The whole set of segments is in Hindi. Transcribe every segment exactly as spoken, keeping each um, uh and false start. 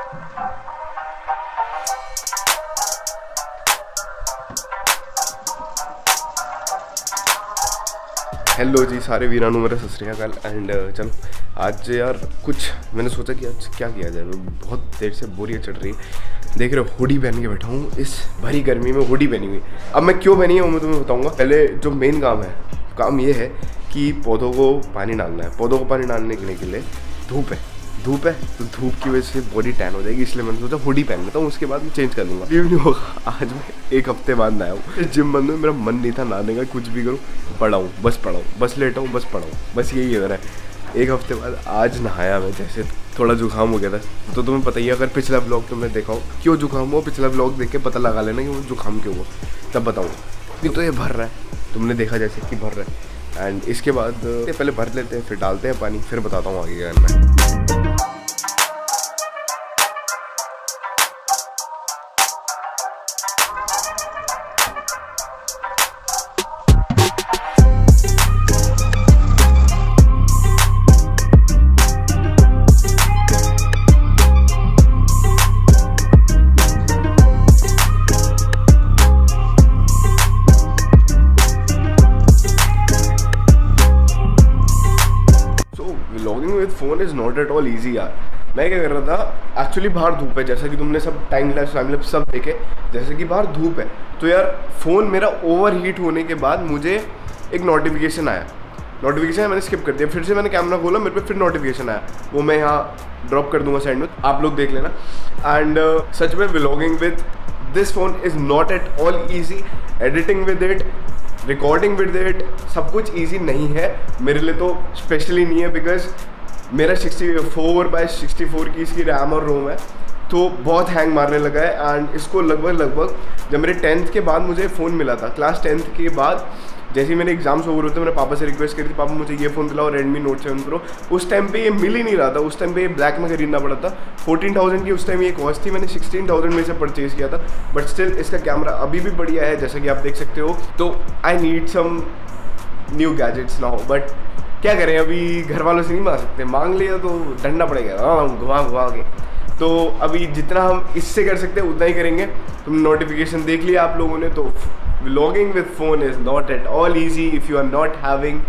हेलो जी सारे वीरान, मेरा सत श्री अकाल। एंड चलो आज यार कुछ मैंने सोचा कि आज क्या किया जाए। बहुत देर से बोरियत चढ़ रही है। देख रहे हो हुडी पहन के बैठा हूँ इस भरी गर्मी में, हुडी पहनी हुई। अब मैं क्यों पहनी है वो मैं तुम्हें बताऊँगा। पहले जो मेन काम है, काम ये है कि पौधों को पानी डालना है। पौधों को पानी डालने के लिए धूप है, धूप है तो धूप की वजह से बॉडी टैन हो जाएगी, इसलिए मैंने सोचा हुडी पहन लेता हूँ। उसके बाद मैं चेंज कर लूँगा। ये भी नहीं होगा। आज मैं एक हफ्ते बाद नहाया हूँ। जिम बंद में मेरा मन नहीं था नहाने का, कुछ भी करूँ पड़ा हूँ, बस पड़ा हूँ, बस लेटा हूँ, बस पड़ा हूँ, बस यही है मेरा। एक हफ्ते बाद आज नहाया मैं। जैसे थोड़ा जुकाम हो गया था तो तुम्हें पता ही है, अगर पिछला ब्लॉग तुमने देखा हो क्यों जुकाम हो, पिछला ब्लॉग देख के पता लगा लेना कि वो जुकाम क्यों हुआ, तब बताऊँगा। नहीं तो ये भर रहा है, तुमने देखा जैसे कि भर रहा है। एंड इसके बाद पहले भर लेते हैं, फिर डालते हैं पानी, फिर बताता हूँ आगे क्या करना है। Phone is not at all easy यार। मैं क्या कर रहा था, एक्चुअली बाहर धूप है, जैसा कि तुमने सब टाइम लैप्स टाइम लैप्स सब देखे, जैसे कि बाहर धूप है। तो यार फ़ोन मेरा ओवर हीट होने के बाद मुझे एक नोटिफिकेशन आया। नोटिफिकेशन मैंने स्किप कर दिया, फिर से मैंने कैमरा खोला, मेरे पे फिर नोटिफिकेशन आया। वो मैं यहाँ ड्रॉप कर दूंगा साइड में, आप लोग देख लेना। एंड uh, सच में vlogging with this phone is not at all easy. Editing with it, recording with it, सब कुछ ईजी नहीं है मेरे लिए, तो स्पेशली नहीं है। बिकॉज मेरा sixty four by sixty four की इसकी रैम और रोम है, तो बहुत हैंग मारने लगा है। एंड इसको लगभग लगभग जब मेरे टेंथ के बाद मुझे फ़ोन मिला था, क्लास टेंथ के बाद जैसे ही मेरे एग्जाम्स ओवर होते, मैंने पापा से रिक्वेस्ट करी थी, पापा मुझे ये फ़ोन दिलाओ, रेडमी नोट सेवन प्रो। उस टाइम पे ये मिल ही नहीं रहा था, उस टाइम पे ये ब्लैक में खरीदना पड़ा था। फोर्टीन थाउजेंड की उस टाइम ये कॉस्ट थी, मैंने सिक्सटीन थाउजेंड में से परचेज़ किया था। बट स्टिल इसका कैमरा अभी भी बढ़िया है, जैसा कि आप देख सकते हो। तो I need some new gadgets now, but क्या करें, अभी घर वालों से नहीं मांग सकते, मांग लिया तो डरना पड़ेगा हाँ घुमा घुमा के। तो अभी जितना हम इससे कर सकते हैं उतना ही करेंगे। तुम नोटिफिकेशन देख लिया आप लोगों ने, तो vlogging with phone is not at all easy if you are not having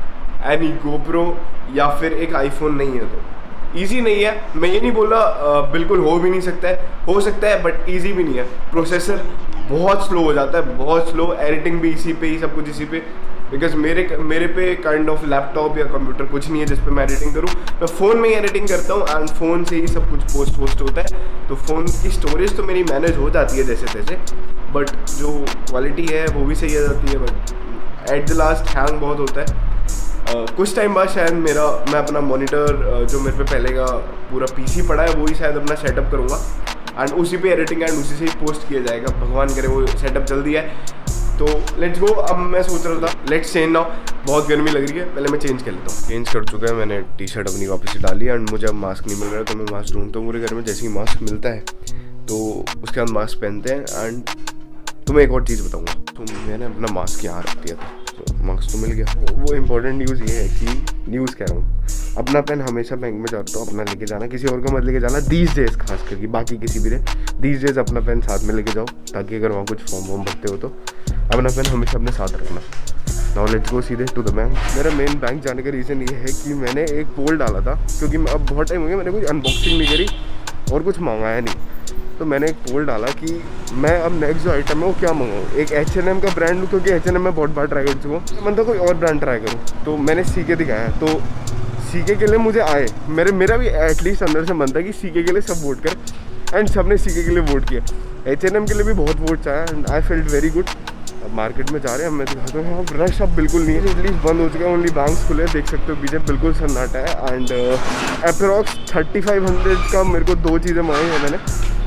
any GoPro या फिर एक आईफोन नहीं है तो ईजी नहीं है। मैं ये नहीं बोला बिल्कुल हो भी नहीं सकता है, हो सकता है बट ईजी भी नहीं है। प्रोसेसर बहुत स्लो हो जाता है, बहुत स्लो। एडिटिंग भी इसी पे ही, सब कुछ इसी पे। बिकॉज मेरे मेरे पे काइंड ऑफ लैपटॉप या कंप्यूटर कुछ नहीं है जिस पे मैं एडिटिंग करूँ। मैं फ़ोन में ही एडिटिंग करता हूँ एंड फ़ोन से ही सब कुछ पोस्ट पोस्ट होता है। तो फ़ोन की स्टोरेज तो मेरी मैनेज हो जाती है जैसे तैसे, बट जो क्वालिटी है वो भी सही आ जाती है। But at the last hang बहुत होता है। Uh, कुछ टाइम बाद शायद मेरा मैं अपना मॉनिटर uh, जो मेरे पे पहले का पूरा पीसी पड़ा है वो ही शायद अपना सेटअप करूँगा एंड उसी पे एडिटिंग एंड उसी से ही पोस्ट किया जाएगा। भगवान करे वो सेटअप जल्दी है तो लेट्स गो। अब मैं सोच रहा था लेट्स चेंज नाउ, बहुत गर्मी लग रही है, पहले मैं चेंज कर लेता हूँ। चेंज कर चुका है मैंने, टी शर्ट अपनी वापस से डाली एंड मुझे अब मास्क नहीं मिल रहा है, तो मैं मास्क ढूंढता हूँ पूरे घर में। जैसे ही मास्क मिलता है तो उसके बाद मास्क पहनते हैं। एंड तुम्हें एक और चीज़ बताऊँगा, तो मैंने अपना मास्क यहाँ रख दिया था, तो मास्क तो मिल गया। वो इम्पोर्टेंट न्यूज़ ये है कि न्यूज़ कह रहा हूँ, अपना पेन हमेशा बैंक में जाता हूँ, अपना लेके जाना, किसी और का मत लेके जाना। दीज डेज खास करके, बाकी किसी भी डे दीज डेज अपना पेन साथ में लेके जाओ, ताकि अगर वहाँ कुछ फॉर्म वॉर्म भरते हो तो अपना पेन हमेशा अपने साथ रखना। नाउ लेट्स गो सीधे टू द बैंक। मेरा मेन बैंक जाने का रीज़न ये है कि मैंने एक पोल डाला था, क्योंकि अब बहुत टाइम हो गया मैंने कुछ अनबॉक्सिंग नहीं करी और कुछ मंगाया नहीं। तो मैंने एक पोल डाला कि मैं अब नेक्स्ट जो आइटम है वो क्या मंगाऊँ। एक एच एन एम का ब्रांड लूँ, क्योंकि एच एन एम मैं बहुत बार ट्राई कर चुका हूँ, मतलब कोई और ब्रांड ट्राई करूँ। तो मैंने सीके दिखाया, तो सीके के लिए मुझे आए, मेरे मेरा भी एटलीस्ट अंदर से मन था कि सीके के लिए सब वोट कर, एंड सब ने सीके के लिए वोट किया। एच एन एम के लिए भी बहुत वोट्स आया and I felt very good. अब मार्केट में जा रहे हैं, मैं दिखाता हूँ। हाँ रश अब बिल्कुल नहीं है, एटलीस्ट बंद हो चुका है, ओनली बैंक्स खुले, देख सकते हो पीछे बिल्कुल सन्नाटा है। And approx thirty five hundred का मेरे को दो चीज़ें मंगाई हैं मैंने।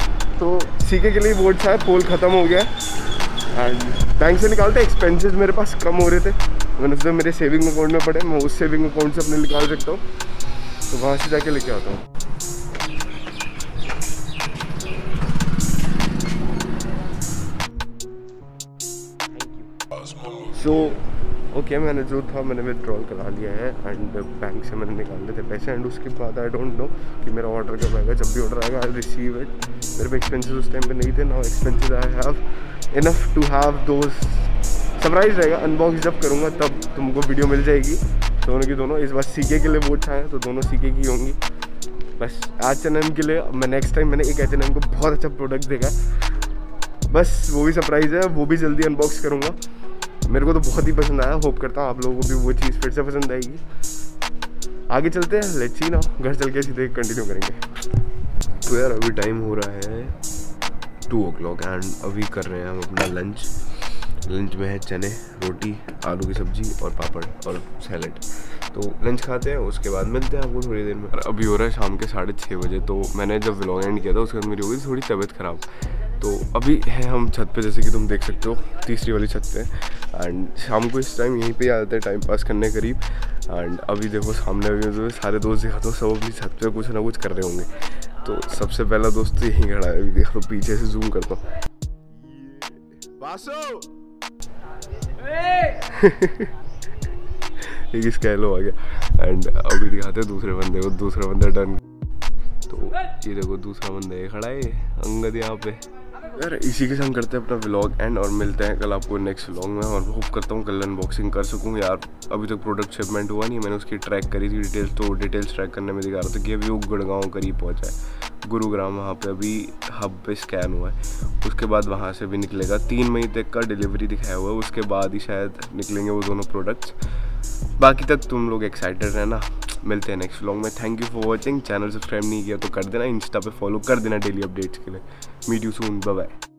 तो सीके के लिए वोट्स आए, पोल ख़त्म हो गया एंड बैंक से निकालते एक्सपेंसेस मेरे पास कम हो रहे थे, मैंने सोचा मेरे सेविंग अकाउंट में पड़े, मैं उस सेविंग अकाउंट से अपने निकाल सकता हूँ, तो वहाँ से जाके लेके आता हूँ। सो ओके मैंने जो था मैंने विड्रॉल करा लिया है एंड बैंक से मैंने निकाले थे पैसे एंड उसके बाद आई डोंट नो कि मेरा ऑर्डर कब आएगा। जब भी ऑर्डर आएगा आई रिसीव इट। मेरे पे एक्सपेंसेस उस टाइम पे नहीं थे, now expenses I have enough to have those. Surprise रहेगा, अनबॉक्स जब करूँगा तब तुमको वीडियो मिल जाएगी दोनों की दोनों। इस बार सीके के लिए वो उठाएँ तो दोनों सीके की होंगी। बस एच एन एम के लिए मैं नेक्स्ट टाइम मैंने एक एच एन एम को बहुत अच्छा प्रोडक्ट देखा, बस वो भी सरप्राइज़ है, वो भी जल्दी अनबॉक्स करूँगा। मेरे को तो बहुत ही पसंद आया, होप करता हूँ आप लोगों को भी वो चीज़ फिर से पसंद आएगी। आगे चलते हैं, लेट्स सी ना, घर चल के सीधे कंटिन्यू करेंगे। तो यार अभी टाइम हो रहा है टू ओ क्लॉक एंड अभी कर रहे हैं हम अपना लंच। लंच में है चने, रोटी, आलू की सब्जी और पापड़ और सैलेड। तो लंच खाते हैं, उसके बाद मिलते हैं आपको थोड़ी देर में। अभी हो रहा है शाम के साढ़े छः बजे। तो मैंने जब व्लॉग एंड किया था उसके बाद मेरी हो गई थोड़ी तबीयत ख़राब। तो अभी है हम छत पे, जैसे कि तुम देख सकते हो, तीसरी वाली छत पे। एंड शाम को इस टाइम यहीं पे आ जाते हैं टाइम पास करने करीब। एंड अभी देखो सामने अभी तो सारे दोस्त दिखाते हो, सब अपनी छत पे कुछ ना कुछ कर रहे होंगे। तो सबसे पहला दोस्त तो यहीं खड़ा है, अभी देखो पीछे से जूम करता हूँ। एक स्कैलो आ गया एंड अभी दिखाते हैं दूसरे बंदे को। दूसरा बंदा डन। तो ये देखो दूसरा बंदा ये खड़ा है अंगद यहाँ पे। यार इसी के संग करते हैं अपना व्लॉग एंड और मिलते हैं कल आपको नेक्स्ट व्लॉग में। और होप करता हूँ कल अनबॉक्सिंग कर सकूँ। यार अभी तक प्रोडक्ट शिपमेंट हुआ नहीं, मैंने उसकी ट्रैक करी थी डिटेल्स। तो डिटेल्स ट्रैक करने में दिखा रहा था कि अभी वो गुड़गांव करीब पहुँचा है, गुरुग्राम, वहाँ पे अभी हब पे स्कैन हुआ है। उसके बाद वहाँ से भी निकलेगा, तीन मई तक का डिलीवरी दिखाया हुआ है। उसके बाद ही शायद निकलेंगे वो दोनों प्रोडक्ट्स। बाकी तक तुम लोग एक्साइटेड रहना। मिलते हैं नेक्स्ट व्लॉग में। Thank you for watching. Channel subscribe नहीं किया तो कर देना, इंस्टा पे फॉलो कर देना डेली अपडेट्स के लिए। Meet you soon, bye bye.